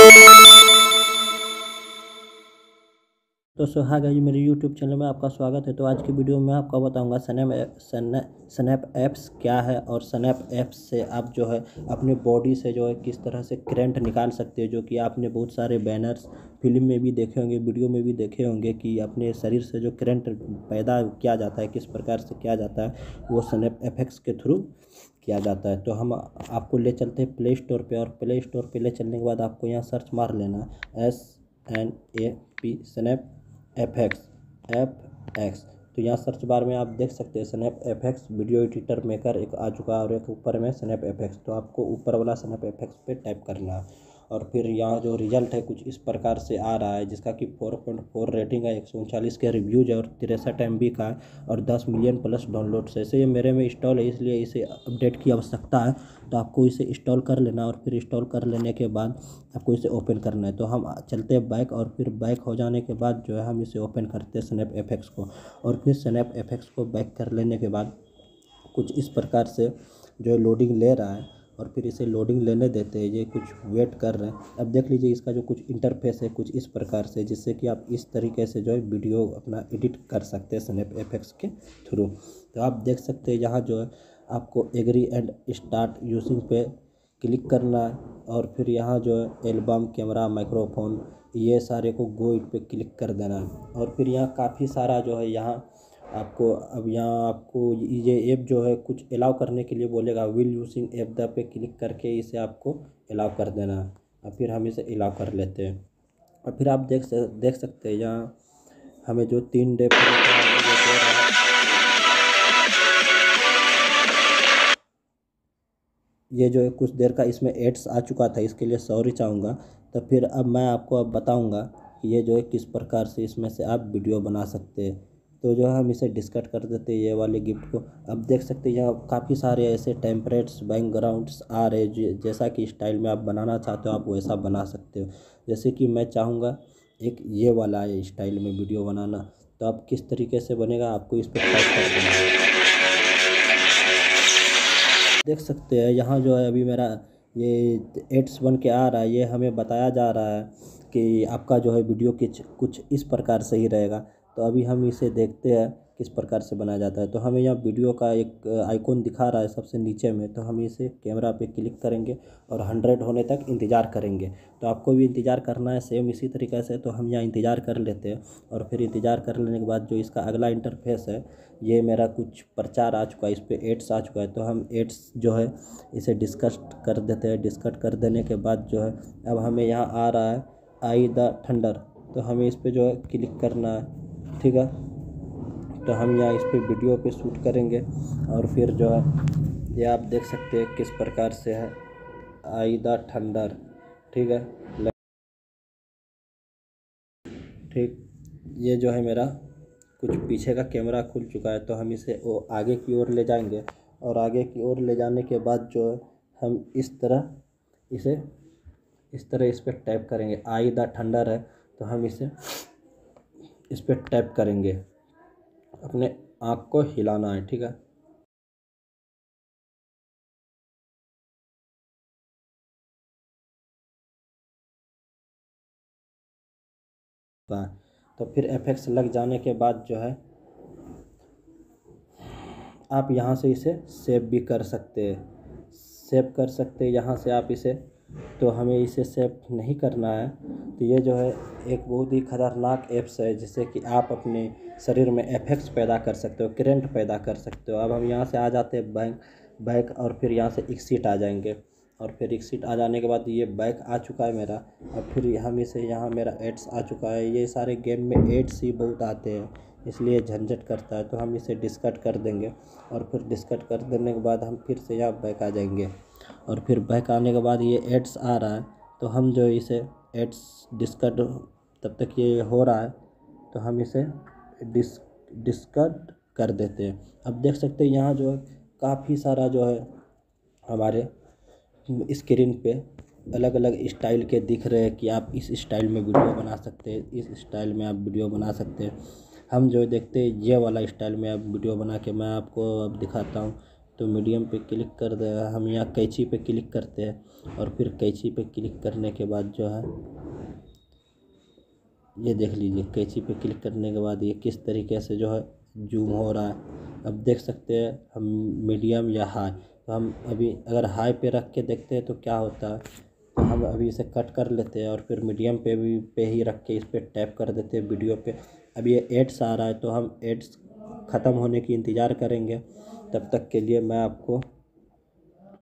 तो हाँ गाइस, मेरे YouTube चैनल में आपका स्वागत है। तो आज की वीडियो में आपको बताऊंगा स्नैप ऐप्स क्या है और स्नैप ऐप्स से आप जो है अपने बॉडी से जो है किस तरह से करंट निकाल सकते हैं, जो कि आपने बहुत सारे बैनर्स फिल्म में भी देखे होंगे, वीडियो में भी देखे होंगे कि अपने शरीर से जो करंट पैदा किया जाता है, किस प्रकार से किया जाता है, वो स्नैप एफएक्स के थ्रू किया जाता है। तो हम आपको ले चलते हैं प्ले स्टोर पे, और प्ले स्टोर पे ले चलने के बाद आपको यहाँ सर्च मार लेना SNAP स्नैप एफ एक्स। तो यहाँ सर्च बार में आप देख सकते हैं Snap FX video editor maker एक आ चुका है, और एक ऊपर में स्नैप एफएक्स। तो आपको ऊपर वाला स्नैप एफएक्स पे टाइप करना है, और फिर यहाँ जो रिजल्ट है कुछ इस प्रकार से आ रहा है, जिसका कि 4.4 रेटिंग है, 139 के रिव्यूज है, और 63 MB का है, और 10 मिलियन प्लस डाउनलोड से। ऐसे ये मेरे में इंस्टॉल है, इसलिए इसे अपडेट की आवश्यकता है। तो आपको इसे इंस्टॉल कर लेना, और फिर इंस्टॉल कर लेने के बाद आपको इसे ओपन करना है। तो हम चलते हैं बैक, और फिर बैक हो जाने के बाद जो है हम इसे ओपन करते हैं स्नैप एफएक्स को, और फिर स्नैप एफएक्स को बैक कर लेने के बाद कुछ इस प्रकार से जो है लोडिंग ले रहा है, और फिर इसे लोडिंग लेने देते हैं। ये कुछ वेट कर रहे हैं। अब देख लीजिए इसका जो कुछ इंटरफेस है कुछ इस प्रकार से, जिससे कि आप इस तरीके से जो है वीडियो अपना एडिट कर सकते हैं स्नैप एफएक्स के थ्रू। तो आप देख सकते हैं यहाँ जो है आपको एग्री एंड स्टार्ट यूजिंग पे क्लिक करना है, और फिर यहाँ जो है एल्बम, कैमरा, माइक्रोफोन, ये सारे को गो इट पे क्लिक कर देना है। और फिर यहाँ काफ़ी सारा जो है यहाँ आपको अब यहाँ आपको ये ऐप जो है कुछ अलाउ करने के लिए बोलेगा, विल यूजिंग ऐप द पे क्लिक करके इसे आपको अलाउ कर देना है। और फिर हम इसे अलाउ कर लेते हैं, और फिर आप देख सकते हैं यहाँ हमें जो 3 डे ये जो है कुछ देर का इसमें एड्स आ चुका था, इसके लिए सॉरी चाहूँगा। तो फिर अब मैं आपको अब बताऊँगा कि ये जो है किस प्रकार से इसमें से आप वीडियो बना सकते हैं। तो जो है हम इसे डिस्कट कर देते हैं ये वाले गिफ्ट को। अब देख सकते हैं यहाँ काफ़ी सारे ऐसे टेम्पलेट्स बैकग्राउंड्स आ रहे हैं, जैसा कि स्टाइल में आप बनाना चाहते हो आप वैसा बना सकते हो। जैसे कि मैं चाहूँगा एक ये वाला है स्टाइल में वीडियो बनाना, तो आप किस तरीके से बनेगा आपको इस पर टाइप कर देना है। देख सकते हैं यहाँ जो है अभी मेरा ये एड्स बन के आ रहा है, ये हमें बताया जा रहा है कि आपका जो है वीडियो कुछ इस प्रकार से ही रहेगा। तो अभी हम इसे देखते हैं किस प्रकार से बनाया जाता है। तो हमें यहाँ वीडियो का एक आइकॉन दिखा रहा है सबसे नीचे में, तो हम इसे कैमरा पे क्लिक करेंगे और 100 होने तक इंतज़ार करेंगे। तो आपको भी इंतज़ार करना है सेम इसी तरीके से। तो हम यहाँ इंतज़ार कर लेते हैं, और फिर इंतज़ार कर लेने के बाद जो इसका अगला इंटरफेस है, ये मेरा कुछ प्रचार आ चुका है, इस पर एड्स आ चुका है। तो हम एड्स जो है इसे डिस्कस कर देते हैं। डिस्कस कर देने के बाद जो है अब हमें यहाँ आ रहा है आई द थंडर, तो हमें इस पर जो है क्लिक करना है, ठीक है। तो हम यहाँ इस पर वीडियो पे शूट करेंगे, और फिर जो है ये आप देख सकते हैं किस प्रकार से है आई द थंडर, ठीक है। ठीक, ये जो है मेरा कुछ पीछे का कैमरा खुल चुका है। तो हम इसे वो आगे की ओर ले जाएंगे, और आगे की ओर ले जाने के बाद जो है हम इस तरह इस पर टैप करेंगे। आई द थंडर है, तो हम इस पर टैप करेंगे, अपने आँख को हिलाना है, ठीक है। तो फिर एफेक्ट्स लग जाने के बाद जो है आप यहाँ से इसे सेव भी कर सकते हैं, सेव कर सकते हैं यहाँ से आप इसे। तो हमें इसे सेव नहीं करना है। तो ये जो है एक बहुत ही ख़तरनाक ऐप्स है, जिससे कि आप अपने शरीर में इफेक्ट्स पैदा कर सकते हो, करंट पैदा कर सकते हो। अब हम यहाँ से आ जाते हैं बैक, और फिर यहाँ से एग्जिट आ जाएंगे, और फिर एग्जिट आ जाने के बाद ये बैक आ चुका है मेरा। और फिर हम इसे यहाँ मेरा एड्स आ चुका है। ये सारे गेम में एड्स ही बहुत आते हैं, इसलिए झंझट करता है। तो हम इसे डिस्कट कर देंगे, और फिर डिस्कट कर देने के बाद हम फिर से यहाँ बैक आ जाएंगे, और फिर बैक आने के बाद ये एड्स आ रहा है। तो हम जो इसे एड्स डिस्कट तब तक ये हो रहा है, तो हम इसे डिस्कट कर देते हैं। अब देख सकते हैं यहाँ जो है काफ़ी सारा जो है हमारे स्क्रीन पे अलग अलग स्टाइल के दिख रहे हैं कि आप इस स्टाइल में वीडियो बना सकते हैं, इस स्टाइल में आप वीडियो बना सकते हैं। हम जो देखते हैं ये वाला स्टाइल में आप वीडियो बना के मैं आपको अब दिखाता हूँ तो मीडियम पे क्लिक कर दे। हम यहाँ कैंची पे क्लिक करते हैं और फिर कैंची पे क्लिक करने के बाद जो है ये देख लीजिए, कैंची पे क्लिक करने के बाद ये किस तरीके से जो है जूम हो रहा है। अब देख सकते हैं हम मीडियम या हाई। तो हम अभी अगर हाई पे रख के देखते हैं तो क्या होता है, तो हम अभी इसे कट कर लेते हैं और फिर मीडियम पे ही रख के इस पर टैप कर देते हैं वीडियो पे। अब ये एड्स आ रहा है तो हम एड्स ख़त्म होने की इंतज़ार करेंगे। तब तक के लिए मैं आपको